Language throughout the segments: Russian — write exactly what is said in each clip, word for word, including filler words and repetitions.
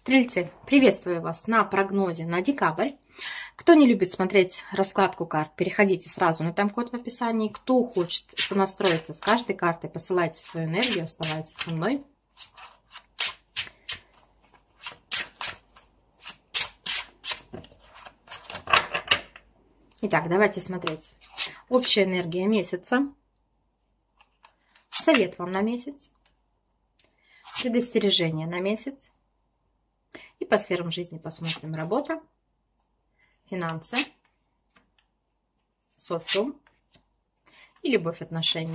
Стрельцы, приветствую вас на прогнозе на декабрь. Кто не любит смотреть раскладку карт, переходите сразу на тайм-код в описании. Кто хочет сонастроиться с каждой картой, посылайте свою энергию, оставайтесь со мной. Итак, давайте смотреть. Общая энергия месяца. Совет вам на месяц. Предостережение на месяц. И по сферам жизни посмотрим. Работа, финансы, социум и любовь, отношения.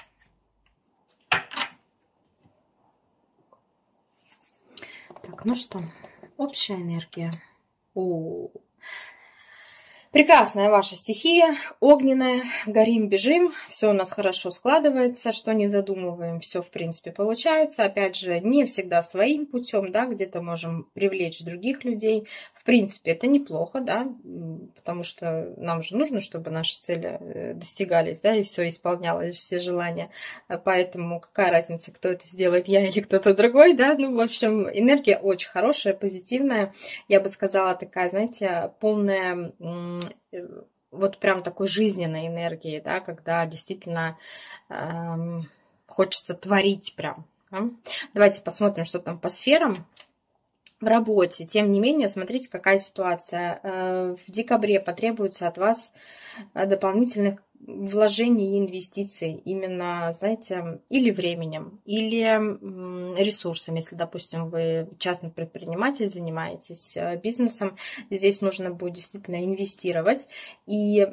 Так, ну что, общая энергия. О, прекрасная ваша стихия, огненная, горим, бежим, все у нас хорошо складывается, что не задумываем, все в принципе получается. Опять же, не всегда своим путем, да, где-то можем привлечь других людей. В принципе, это неплохо, да, потому что нам же нужно, чтобы наши цели достигались, да, и все исполнялось, все желания. Поэтому какая разница, кто это сделает, я или кто-то другой, да, ну, в общем, энергия очень хорошая, позитивная, я бы сказала, такая, знаете, полная вот прям такой жизненной энергии, да, когда действительно эм, хочется творить прям. Да? Давайте посмотрим, что там по сферам в работе. Тем не менее, смотрите, какая ситуация. Э, в декабре потребуется от вас дополнительных вложений и инвестиций, именно, знаете, или временем, или ресурсами. Если, допустим, вы частный предприниматель, занимаетесь бизнесом, здесь нужно будет действительно инвестировать. И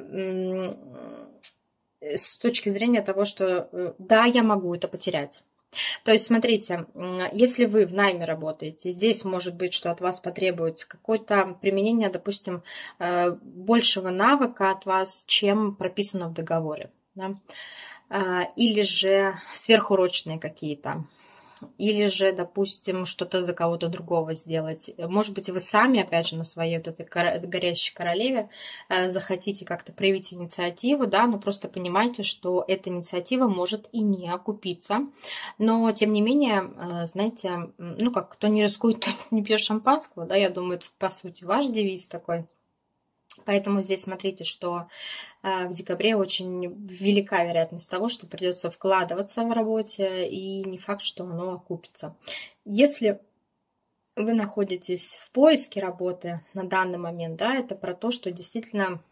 с точки зрения того, что да, я могу это потерять. То есть, смотрите, если вы в найме работаете, здесь может быть, что от вас потребуется какое-то применение, допустим, большего навыка от вас, чем прописано в договоре. Да? Или же сверхурочные какие-то. Или же, допустим, что-то за кого-то другого сделать. Может быть, вы сами, опять же, на своей вот этой горящей королеве захотите как-то проявить инициативу, да, но просто понимайте, что эта инициатива может и не окупиться. Но, тем не менее, знаете, ну как, кто не рискует, тот не пьет шампанского, да, я думаю, это, по сути, ваш девиз такой. Поэтому здесь смотрите, что в декабре очень велика вероятность того, что придется вкладываться в работе, и не факт, что оно окупится. Если вы находитесь в поиске работы на данный момент, да, это про то, что действительно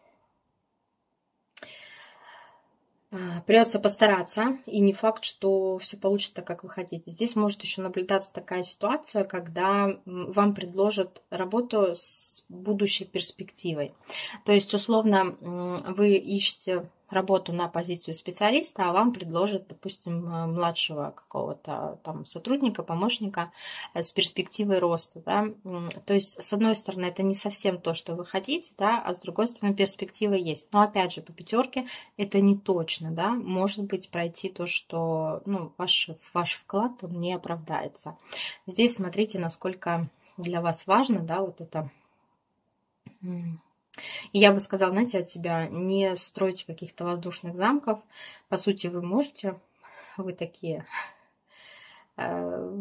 придется постараться, и не факт, что все получится так, как вы хотите. Здесь может еще наблюдаться такая ситуация, когда вам предложат работу с будущей перспективой. То есть, условно, вы ищете работу на позицию специалиста, а вам предложат, допустим, младшего какого-то там сотрудника, помощника с перспективой роста. Да? То есть, с одной стороны, это не совсем то, что вы хотите, да, а с другой стороны, перспектива есть. Но опять же, по пятерке это не точно, да, может быть пройти то, что, ну, ваш, ваш вклад он не оправдается. Здесь смотрите, насколько для вас важно, да, вот это. И я бы сказала, знаете, от себя, не стройте каких-то воздушных замков. По сути, вы можете, вы такие э,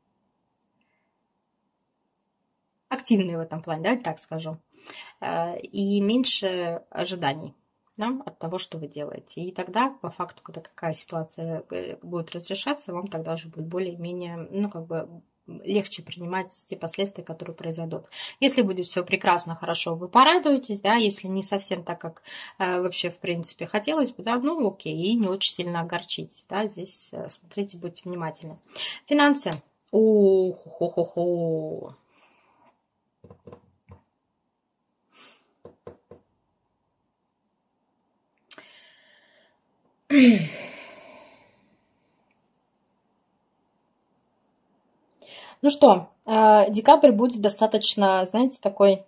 активные в этом плане, да, так скажу, э, и меньше ожиданий, да, от того, что вы делаете. И тогда, по факту, когда какая ситуация будет разрешаться, вам тогда уже будет более-менее, ну, как бы, легче принимать те последствия, которые произойдут. Если будет все прекрасно, хорошо, вы порадуетесь, да, если не совсем так, как э, вообще, в принципе, хотелось бы, да, ну, окей, и не очень сильно огорчить, да, здесь э, смотрите, будьте внимательны. Финансы. О-хо-хо-хо. Ну что, декабрь будет достаточно, знаете, такой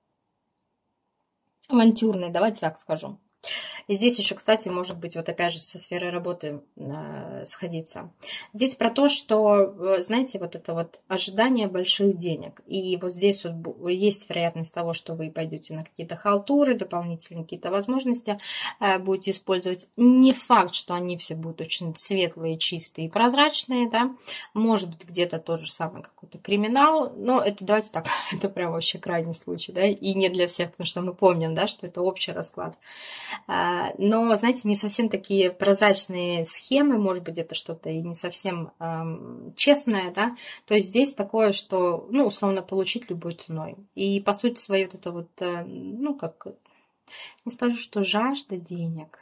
авантюрный, давайте так скажу. И здесь еще, кстати, может быть, вот опять же со сферой работы сходиться. Здесь про то, что, знаете, вот это вот ожидание больших денег. И вот здесь вот есть вероятность того, что вы пойдете на какие-то халтуры, дополнительные какие-то возможности будете использовать. Не факт, что они все будут очень светлые, чистые и прозрачные, да. Может быть, где-то тот же самый какой-то криминал. Но это, давайте так, это прям вообще крайний случай, да. И не для всех, потому что мы помним, да, что это общий расклад. Но, знаете, не совсем такие прозрачные схемы, может быть, это что-то и не совсем эм, честное, да, то есть здесь такое, что, ну, условно, получить любой ценой. И, по сути своей, вот это вот, э, ну, как, не скажу, что жажда денег.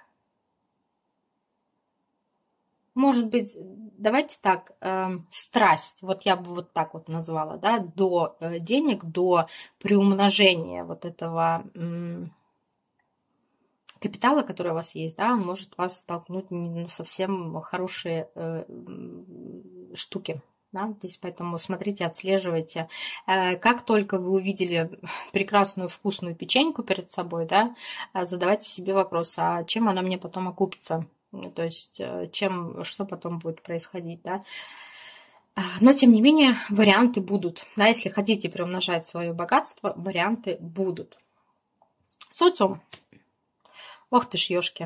Может быть, давайте так, э, страсть, вот я бы вот так вот назвала, да, до э, денег, до приумножения вот этого... Э, капитала, который у вас есть, да, он может вас столкнуть не на совсем хорошие э, штуки. Да? Здесь поэтому смотрите, отслеживайте. Э, как только вы увидели прекрасную вкусную печеньку перед собой, да, задавайте себе вопрос, а чем она мне потом окупится? То есть, чем, что потом будет происходить, да? Но, тем не менее, варианты будут. Да? Если хотите приумножать свое богатство, варианты будут. Социум. Ох ты ж, ёшки.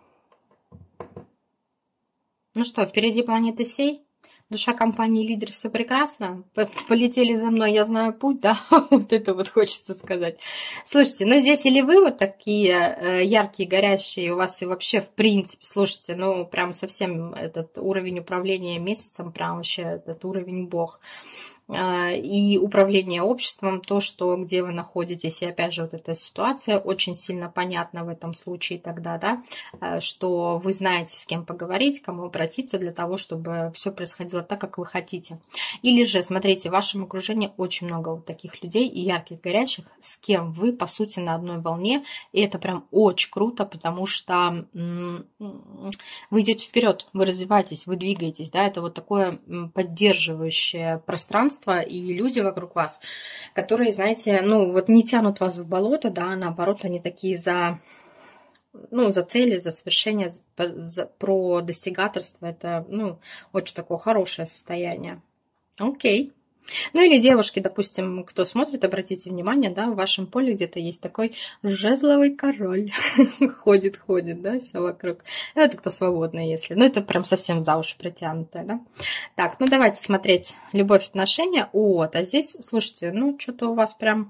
Ну что, впереди планеты всей. Душа компании лидер, все прекрасно. Полетели за мной, я знаю путь, да, вот это вот хочется сказать. Слушайте, ну здесь или вы вот такие яркие, горящие, у вас и вообще в принципе, слушайте, ну прям совсем этот уровень управления месяцем, прям вообще этот уровень бог. И управление обществом, то, что где вы находитесь, и опять же вот эта ситуация очень сильно понятна в этом случае тогда, да, что вы знаете, с кем поговорить, кому обратиться для того, чтобы все происходило так, как вы хотите. Или же, смотрите, в вашем окружении очень много вот таких людей и ярких, горячих, с кем вы, по сути, на одной волне, и это прям очень круто, потому что вы идете вперед, вы развиваетесь, вы двигаетесь, да, это вот такое поддерживающее пространство, и люди вокруг вас, которые, знаете, ну вот не тянут вас в болото, да, наоборот, они такие за, ну, за цели, за свершение, за, про достигаторство, это, ну, очень такое хорошее состояние. Окей. Ну или девушки, допустим, кто смотрит, обратите внимание, да, в вашем поле где-то есть такой жезловый король. Ходит, ходит, да, все вокруг. Это кто свободный, если. Ну это прям совсем за уши притянутое, да. Так, ну давайте смотреть любовь, отношения. Вот, а здесь, слушайте, ну что-то у вас прям...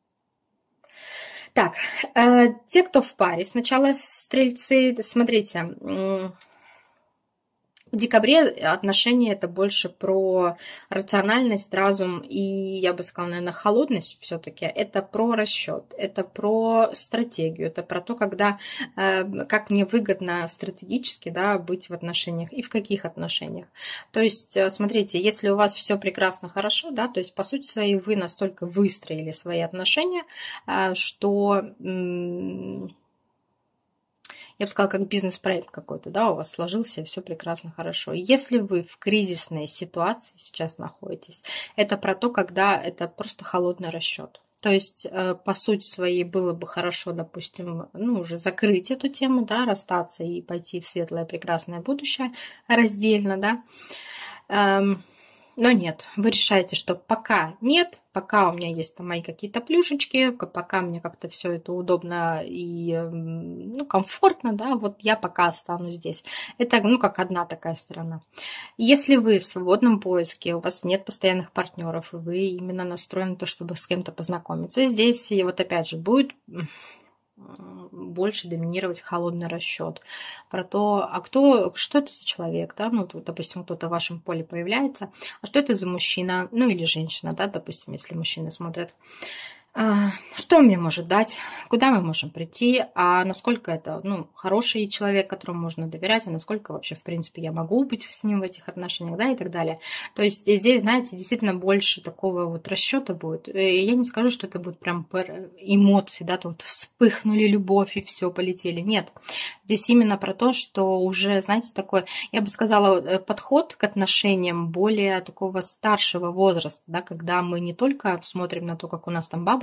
Так, э, те, кто в паре, сначала стрельцы, смотрите... В декабре отношения это больше про рациональность, разум и, я бы сказала, наверное, холодность все-таки. Это про расчет, это про стратегию, это про то, когда, как мне выгодно стратегически, да, быть в отношениях и в каких отношениях. То есть, смотрите, если у вас все прекрасно, хорошо, да, то есть, по сути своей, вы настолько выстроили свои отношения, что... Я бы сказала, как бизнес-проект какой-то, да, у вас сложился, и все прекрасно, хорошо. Если вы в кризисной ситуации сейчас находитесь, это про то, когда это просто холодный расчет. То есть, по сути своей, было бы хорошо, допустим, ну, уже закрыть эту тему, да, расстаться и пойти в светлое, прекрасное будущее раздельно, да. Но нет, вы решаете, что пока нет, пока у меня есть там мои какие-то плюшечки, пока мне как-то все это удобно и, ну, комфортно, да, вот я пока останусь здесь. Это, ну, как одна такая сторона. Если вы в свободном поиске, у вас нет постоянных партнеров, и вы именно настроены на то, чтобы с кем-то познакомиться, здесь вот опять же будет... больше доминировать холодный расчет про то, а кто, что это за человек, да, ну, допустим, кто-то в вашем поле появляется, а что это за мужчина, ну, или женщина, да, допустим, если мужчины смотрят, что он мне может дать, куда мы можем прийти, а насколько это, ну, хороший человек, которому можно доверять, а насколько вообще, в принципе, я могу быть с ним в этих отношениях, да, и так далее. То есть здесь, знаете, действительно больше такого вот расчета будет. И я не скажу, что это будет прям эмоции, да, то вот вспыхнули любовь и все, полетели. Нет. Здесь именно про то, что уже, знаете, такой, я бы сказала, подход к отношениям более такого старшего возраста, да, когда мы не только смотрим на то, как у нас там бабушка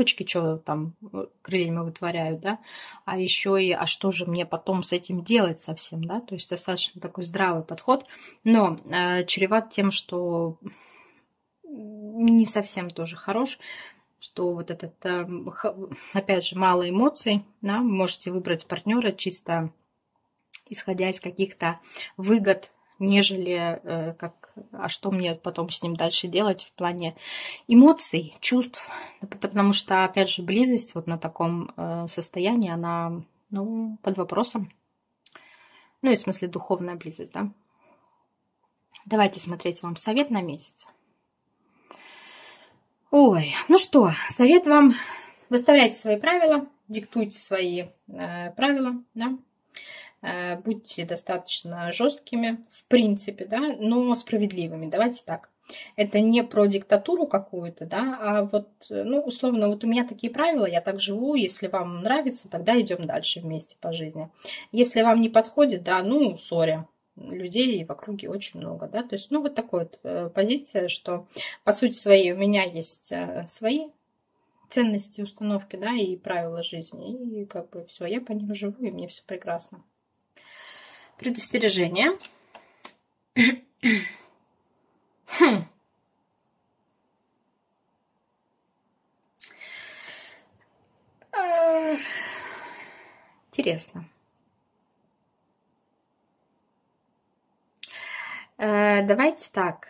бабочки что там крыльями вытворяют, да, а еще и, а что же мне потом с этим делать совсем, да, то есть достаточно такой здравый подход, но э, чреват тем, что не совсем тоже хорош, что вот этот, э, опять же, мало эмоций, да, вы можете выбрать партнера чисто исходя из каких-то выгод, нежели э, как, а что мне потом с ним дальше делать в плане эмоций, чувств. Потому что, опять же, близость вот на таком э, состоянии, она, ну, под вопросом. Ну, и в смысле духовная близость, да. Давайте смотреть вам совет на месяц. Ой, ну что, совет вам: выставляйте свои правила, диктуйте свои э, правила, да. Будьте достаточно жесткими, в принципе, да, но справедливыми. Давайте так. Это не про диктатуру какую-то, да, а вот, ну, условно, вот у меня такие правила, я так живу, если вам нравится, тогда идем дальше вместе по жизни. Если вам не подходит, да, ну, сори, людей в округе очень много, да, то есть, ну, вот такая вот позиция, что, по сути своей, у меня есть свои ценности, установки, да, и правила жизни, и как бы все, я по ним живу, и мне все прекрасно. Предостережение. Хм. Интересно. Давайте так.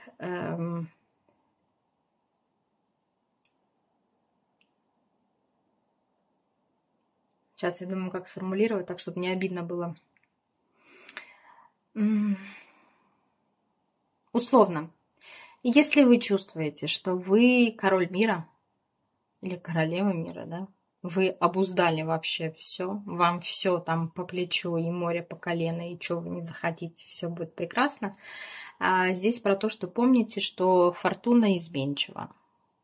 Сейчас я думаю, как сформулировать так, чтобы не обидно было. Условно. Если вы чувствуете, что вы король мира или королева мира, да, вы обуздали вообще все, вам все там по плечу, и море по колено, и что вы не захотите, все будет прекрасно. А здесь про то, что помните, что фортуна изменчива.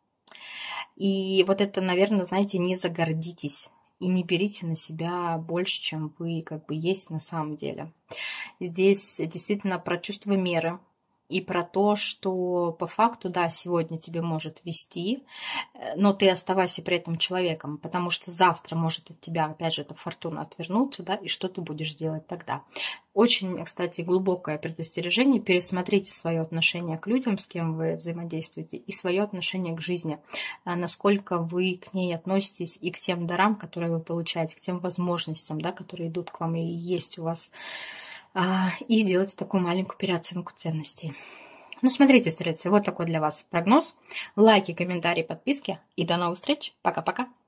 И вот это, наверное, знаете, не загордитесь и не берите на себя больше, чем вы как бы есть на самом деле. Здесь действительно про чувство меры. И про то, что по факту, да, сегодня тебе может вести, но ты оставайся при этом человеком, потому что завтра может от тебя, опять же, эта фортуна отвернуться, да, и что ты будешь делать тогда. Очень, кстати, глубокое предостережение. Пересмотрите свое отношение к людям, с кем вы взаимодействуете, и свое отношение к жизни. Насколько вы к ней относитесь и к тем дарам, которые вы получаете, к тем возможностям, да, которые идут к вам и есть у вас. И сделать такую маленькую переоценку ценностей. Ну, смотрите, стрельцы, вот такой для вас прогноз. Лайки, комментарии, подписки. И до новых встреч. Пока-пока.